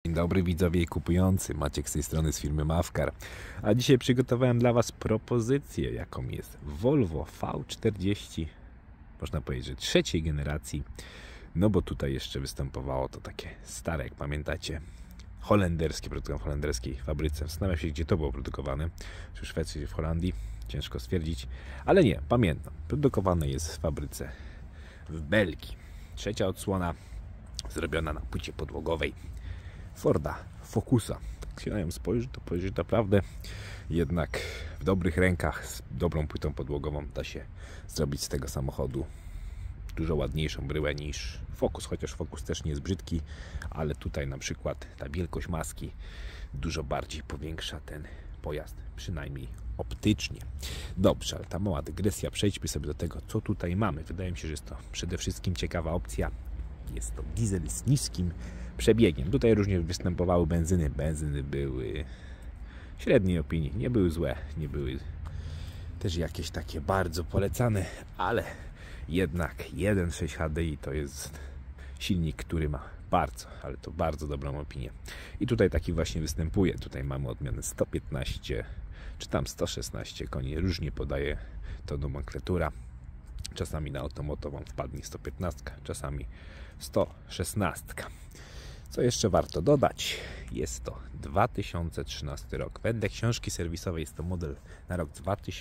Dzień dobry widzowie i kupujący, Maciek z tej strony z firmy Mavcar. A dzisiaj przygotowałem dla Was propozycję, jaką jest Volvo V40, można powiedzieć, że trzeciej generacji. No bo tutaj jeszcze występowało to takie stare, jak pamiętacie, holenderskie, produkowane w holenderskiej fabryce. Zastanawiam się, gdzie to było produkowane, czy w Szwecji, czy w Holandii, ciężko stwierdzić, ale nie, pamiętam, produkowane jest w fabryce w Belgii. Trzecia odsłona zrobiona na płycie podłogowej Forda Focusa. Jak się na nią spojrzy, to naprawdę jednak w dobrych rękach, z dobrą płytą podłogową da się zrobić z tego samochodu dużo ładniejszą bryłę niż Focus, chociaż Focus też nie jest brzydki, ale tutaj na przykład ta wielkość maski dużo bardziej powiększa ten pojazd, przynajmniej optycznie. Dobrze, ale ta mała dygresja, przejdźmy sobie do tego, co tutaj mamy. Wydaje mi się, że jest to przede wszystkim ciekawa opcja. Jest to diesel z niskim przebiegiem. Tutaj różnie występowały benzyny. Benzyny były średniej opinii. Nie były złe, nie były też jakieś takie bardzo polecane, ale jednak 1.6 HDI to jest silnik, który ma bardzo, ale to bardzo dobrą opinię. I tutaj taki właśnie występuje. Tutaj mamy odmianę 115 czy tam 116 koni. Różnie podaje to nomenklatura. Czasami na Automoto wam wpadnie 115, czasami 116. Co jeszcze warto dodać? Jest to 2013 rok. Wedle książki serwisowej jest to model na rok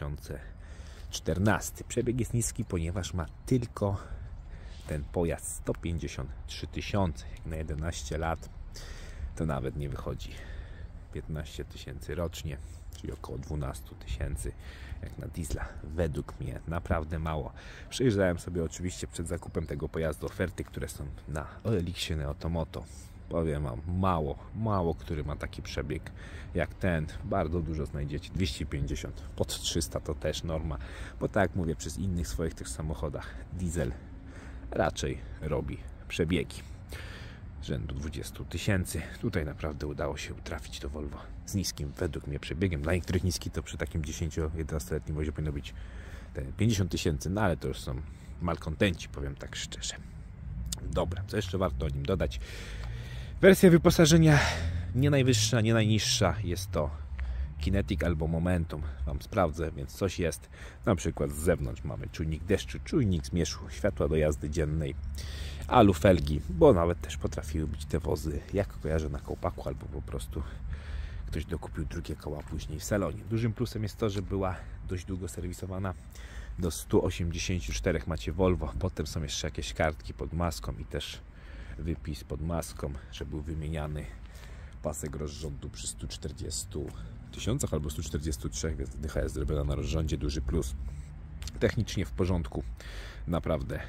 2014. Przebieg jest niski, ponieważ ma tylko ten pojazd 153 tysiące. Jak na 11 lat to nawet nie wychodzi 15 tysięcy rocznie, czyli około 12 tysięcy jak na diesla. Według mnie naprawdę mało. Przejrzałem sobie oczywiście przed zakupem tego pojazdu oferty, które są na OLX-ie, na Automoto. Powiem wam, mało, który ma taki przebieg jak ten. Bardzo dużo znajdziecie, 250, pod 300 to też norma, bo tak jak mówię, przez innych swoich tych samochodach diesel raczej robi przebiegi rzędu 20 tysięcy. Tutaj naprawdę udało się trafić do Volvo z niskim, według mnie, przebiegiem. Dla niektórych niski to przy takim 10-11-letnim wozie powinno być te 50 tysięcy, no ale to już są malkontenci, powiem tak szczerze. Dobra, co jeszcze warto o nim dodać? Wersja wyposażenia nie najwyższa, nie najniższa. Jest to Kinetic albo Momentum. Wam sprawdzę, więc coś jest. Na przykład z zewnątrz mamy czujnik deszczu, czujnik zmierzchu, światła do jazdy dziennej, alufelgi, bo nawet też potrafiły być te wozy, jak kojarzę, na kołpaku, albo po prostu ktoś dokupił drugie koła później w salonie. Dużym plusem jest to, że była dość długo serwisowana. Do 184 macie Volvo. Potem są jeszcze jakieś kartki pod maską i też wypis pod maską, że był wymieniany pasek rozrządu przy 140 tysiącach albo 143, więc dycha jest zrobiona na rozrządzie, duży plus. Technicznie w porządku, naprawdę.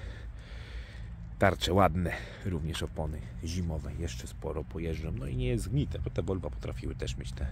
Tarcze ładne, również opony zimowe, jeszcze sporo pojeżdżą, no i nie jest zgnite, bo te Volvo potrafiły też mieć te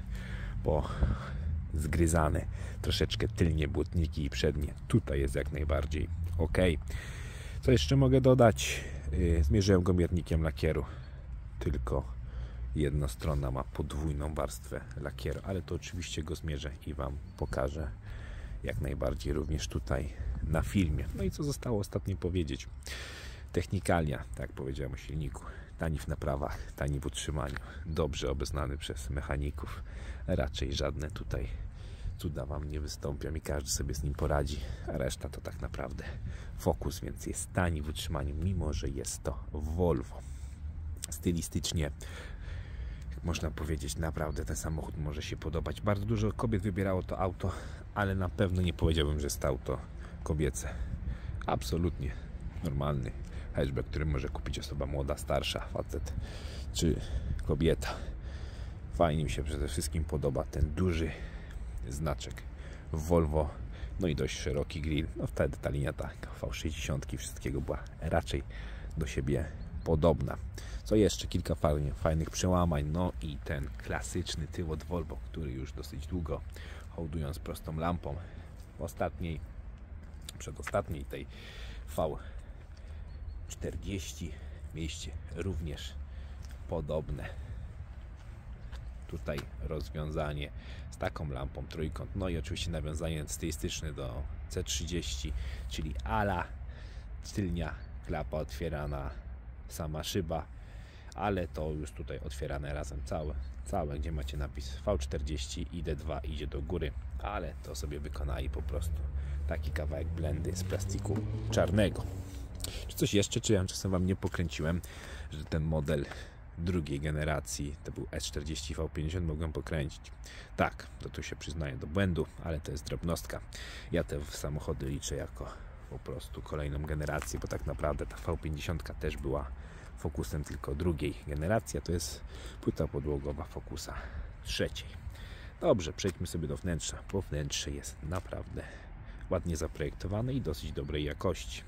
zgryzane troszeczkę tylnie błotniki i przednie. Tutaj jest jak najbardziej ok. Co jeszcze mogę dodać? Zmierzyłem go miernikiem lakieru, tylko jedna strona ma podwójną warstwę lakieru, ale to oczywiście go zmierzę i wam pokażę jak najbardziej również tutaj na filmie. No i co zostało ostatnio powiedzieć? Technikalia, tak jak powiedziałem o silniku, tani w naprawach, tani w utrzymaniu, dobrze obeznany przez mechaników, raczej żadne tutaj cuda wam nie wystąpią i każdy sobie z nim poradzi, a reszta to tak naprawdę Focus, więc jest tani w utrzymaniu, mimo że jest to Volvo. Stylistycznie, można powiedzieć, naprawdę ten samochód może się podobać. Bardzo dużo kobiet wybierało to auto, ale na pewno nie powiedziałbym, że jest to auto kobiece. Absolutnie normalny hatchback, który może kupić osoba młoda, starsza, facet czy kobieta. Fajnie mi się przede wszystkim podoba ten duży znaczek Volvo, no i dość szeroki grill. No wtedy ta linia V60 wszystkiego była raczej do siebie podobna. Co jeszcze? Kilka fajnych przełamań, no i ten klasyczny tył od Volvo, który już dosyć długo hołdując prostą lampą w przedostatniej tej V40 mieliście również podobne tutaj rozwiązanie z taką lampą trójkąt, no i oczywiście nawiązanie stylistyczne do C30, czyli ala tylnia klapa otwierana, sama szyba, ale to już tutaj otwierane razem całe, gdzie macie napis V40 i D2 idzie do góry, ale to sobie wykonali po prostu taki kawałek blendy z plastiku czarnego. Czy coś jeszcze, czy ja czasem Wam nie pokręciłem, że ten model drugiej generacji, to był S40 V50, mogłem pokręcić. Tak, to tu się przyznaję do błędu, ale to jest drobnostka. Ja te samochody liczę jako po prostu kolejną generację, bo tak naprawdę ta V50 też była Focusem tylko drugiej generacji, a to jest płyta podłogowa Focusa trzeciej. Dobrze, przejdźmy sobie do wnętrza, bo wnętrze jest naprawdę ładnie zaprojektowane i dosyć dobrej jakości.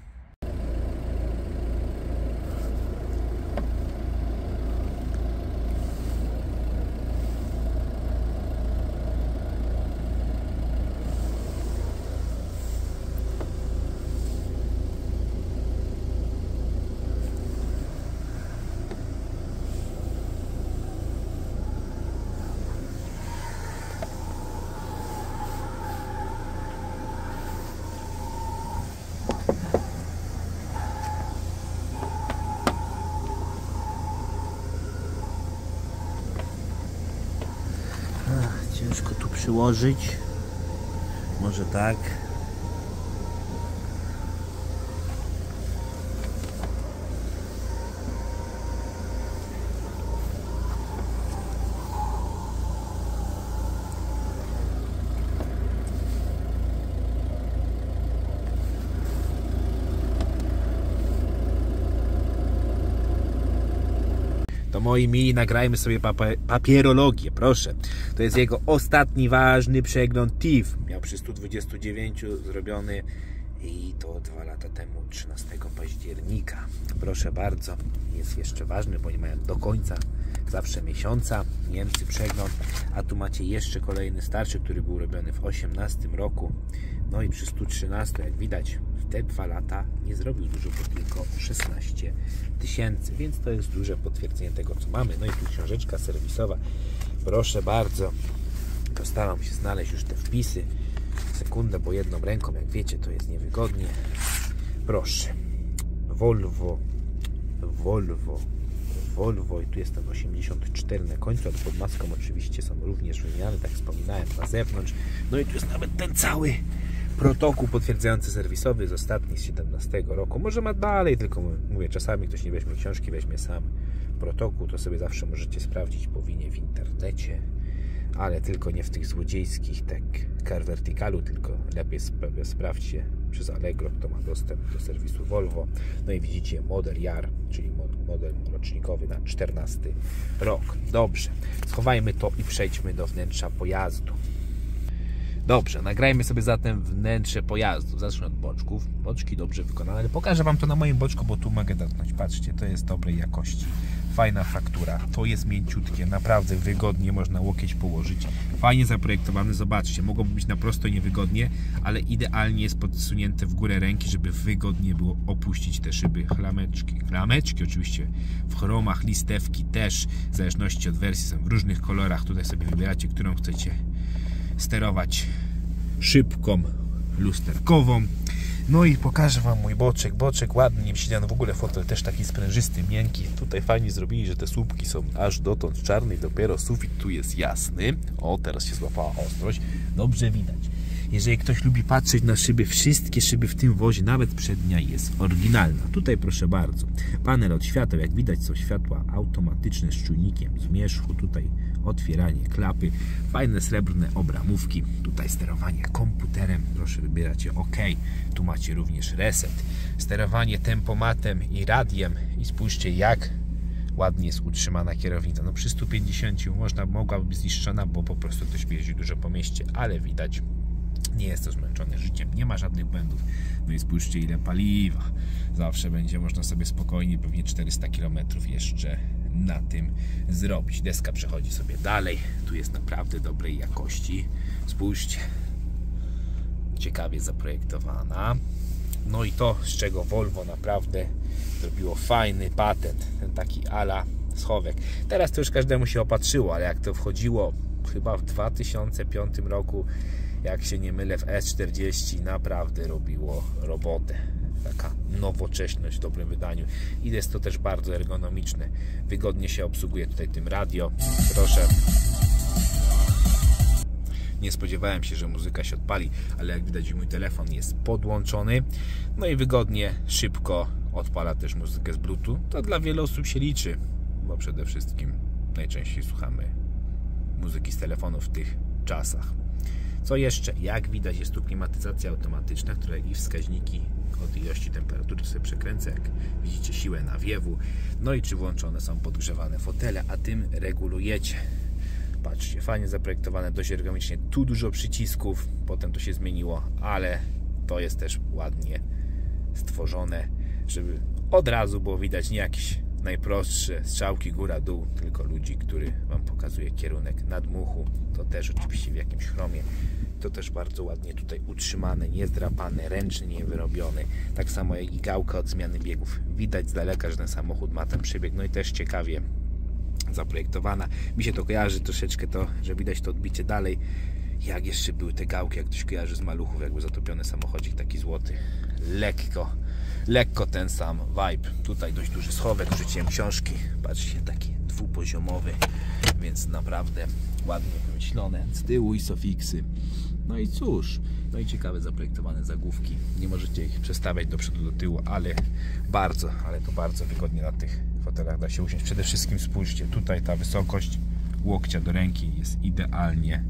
Ciężko tu przyłożyć. Może tak. To moi mili, nagrajmy sobie papierologię, proszę. To jest jego ostatni ważny przegląd TIF. Miał przy 129 zrobiony i to 2 lata temu, 13 października. Proszę bardzo, jest jeszcze ważny, bo nie mają do końca zawsze miesiąca. Niemcy przegląd, a tu macie jeszcze kolejny starszy, który był robiony w 18 roku. No i przy 113, jak widać, w te 2 lata nie zrobił dużo, bo tylko 16 tysięcy, więc to jest duże potwierdzenie tego, co mamy. No i tu książeczka serwisowa, proszę bardzo. Postaram się znaleźć już te wpisy. Sekundę, bo jedną ręką, jak wiecie, to jest niewygodnie. Proszę, Volvo i tu jest ten 84 na końcu, a pod maską oczywiście są również wymiany, tak wspominałem, na zewnątrz. No i tu jest nawet ten cały protokół potwierdzający serwisowy z ostatni z 17 roku. Może ma dalej, tylko mówię, czasami ktoś nie weźmie książki, weźmie sam protokół, to sobie zawsze możecie sprawdzić po winie w internecie, ale tylko nie w tych złodziejskich tak Car Verticalu, tylko lepiej sprawdźcie przez Allegro, kto ma dostęp do serwisu Volvo. No i widzicie model JAR, czyli model rocznikowy na 14 rok. Dobrze, schowajmy to i przejdźmy do wnętrza pojazdu. Dobrze, nagrajmy sobie zatem wnętrze pojazdu. Zacznę od boczków. Boczki dobrze wykonane, ale pokażę Wam to na moim boczku, bo tu mogę dotknąć. Patrzcie, to jest dobrej jakości. Fajna faktura. To jest mięciutkie, naprawdę wygodnie można łokieć położyć. Fajnie zaprojektowane, zobaczcie. Mogłoby być na prosto niewygodnie, ale idealnie jest podsunięte w górę ręki, żeby wygodnie było opuścić te szyby. Chlameczki oczywiście w chromach, listewki też, w zależności od wersji, są w różnych kolorach. Tutaj sobie wybieracie, którą chcecie sterować szybką lusterkową. No i pokażę Wam mój boczek. Boczek ładnie siedziano, w ogóle fotel też taki sprężysty, miękki. Tutaj fajnie zrobili, że te słupki są aż dotąd czarne i dopiero sufit tu jest jasny. O, teraz się złapała ostrość. Dobrze widać. Jeżeli ktoś lubi patrzeć na szyby, wszystkie szyby w tym wozie, nawet przednia jest oryginalna. Tutaj proszę bardzo, panel od świateł, jak widać są światła automatyczne z czujnikiem zmierzchu, tutaj otwieranie klapy, fajne srebrne obramówki, tutaj sterowanie komputerem, proszę wybieracie OK, tu macie również reset, sterowanie tempomatem i radiem i spójrzcie jak ładnie jest utrzymana kierownica. No przy 150 mogłaby być zniszczona, bo po prostu ktoś jeździ dużo po mieście, ale widać, nie jest to zmęczone życiem, nie ma żadnych błędów. No i spójrzcie ile paliwa. Zawsze będzie można sobie spokojnie, pewnie 400 km jeszcze na tym zrobić. Deska przechodzi sobie dalej. Tu jest naprawdę dobrej jakości. Spójrzcie. Ciekawie zaprojektowana. No i to, z czego Volvo naprawdę zrobiło fajny patent. Ten taki ala schowek. Teraz to już każdemu się opatrzyło, ale jak to wchodziło chyba w 2005 roku, jak się nie mylę, w S40 naprawdę robiło robotę. taka nowocześność w dobrym wydaniu i jest to też bardzo ergonomiczne. Wygodnie się obsługuje tutaj tym radio. Proszę. Nie spodziewałem się, że muzyka się odpali, ale jak widać mój telefon jest podłączony. No i wygodnie, szybko odpala też muzykę z Bluetooth. To dla wielu osób się liczy, bo przede wszystkim najczęściej słuchamy muzyki z telefonu w tych czasach. Co jeszcze? Jak widać, jest tu klimatyzacja automatyczna, która i wskaźniki od ilości temperatury sobie przekręca, jak widzicie, siłę nawiewu, no i czy włączone są podgrzewane fotele, a tym regulujecie. Patrzcie, fajnie zaprojektowane, dość ergonomicznie, tu dużo przycisków, potem to się zmieniło, ale to jest też ładnie stworzone, żeby od razu było widać nie jakieś najprostsze strzałki góra-dół, tylko ludzi, który Wam pokazuje kierunek nadmuchu. To też oczywiście w jakimś chromie. To też bardzo ładnie tutaj utrzymane, niezdrapane, ręcznie wyrobione. Tak samo jak i gałka od zmiany biegów. Widać z daleka, że ten samochód ma ten przebieg. No i też ciekawie zaprojektowana. Mi się to kojarzy troszeczkę to, że widać to odbicie dalej. Jak jeszcze były te gałki, jak ktoś kojarzy z Maluchów, jakby zatopiony samochodzik taki złoty. Lekko ten sam vibe. Tutaj dość duży schowek, rzuciłem książki. Patrzcie, taki dwupoziomowy, więc naprawdę ładnie wymyślone. Z tyłu ISOFIXy. No i cóż, no i ciekawe zaprojektowane zagłówki. Nie możecie ich przestawiać do przodu, do tyłu, ale to bardzo wygodnie na tych fotelach da się usiąść. Przede wszystkim spójrzcie, tutaj ta wysokość łokcia do ręki jest idealnie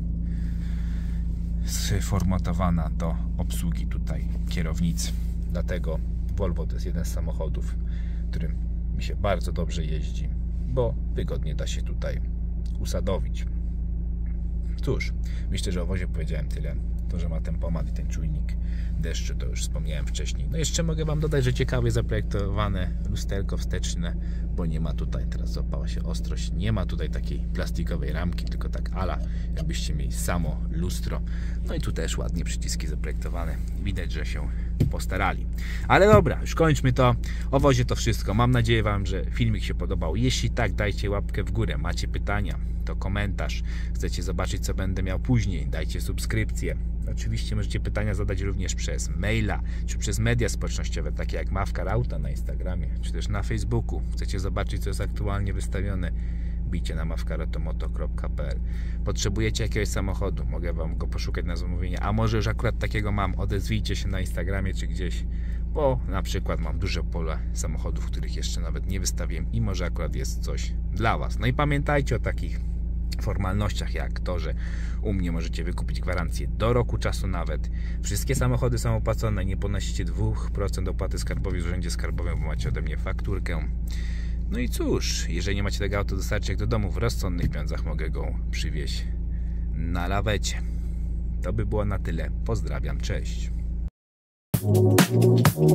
sformatowana do obsługi tutaj kierownicy. Dlatego Volvo to jest jeden z samochodów, którym mi się bardzo dobrze jeździ, bo wygodnie da się tutaj usadowić. Cóż, myślę, że o wozie powiedziałem tyle. To, że ma tempomat i ten czujnik deszczu, to już wspomniałem wcześniej. No jeszcze mogę Wam dodać, że ciekawie zaprojektowane lusterko wsteczne, bo nie ma tutaj, teraz złapała się ostrość, nie ma tutaj takiej plastikowej ramki, tylko tak ala, jakbyście mieli samo lustro. No i tu też ładnie przyciski zaprojektowane. Widać, że się postarali. Ale dobra, już kończmy to. O wozie to wszystko. Mam nadzieję Wam, że filmik się podobał. Jeśli tak, dajcie łapkę w górę. Macie pytania, to komentarz. Chcecie zobaczyć, co będę miał później, dajcie subskrypcję. Oczywiście możecie pytania zadać również przez maila, czy przez media społecznościowe, takie jak Mawkar Auta na Instagramie, czy też na Facebooku. Chcecie zobaczyć, co jest aktualnie wystawione, bijcie na mawkarautomoto.pl. Potrzebujecie jakiegoś samochodu, mogę Wam go poszukać na zamówienie, a może już akurat takiego mam, odezwijcie się na Instagramie czy gdzieś, bo na przykład mam duże pole samochodów, których jeszcze nawet nie wystawiłem i może akurat jest coś dla Was. No i pamiętajcie o takich formalnościach jak to, że u mnie możecie wykupić gwarancję do roku czasu nawet. Wszystkie samochody są opłacone, nie ponosicie 2% opłaty skarbowej w urzędzie skarbowym, bo macie ode mnie fakturkę. No i cóż, jeżeli nie macie tego auto, dostarczcie do domu w rozsądnych pieniądzach, mogę go przywieźć na lawecie. To by było na tyle. Pozdrawiam, cześć.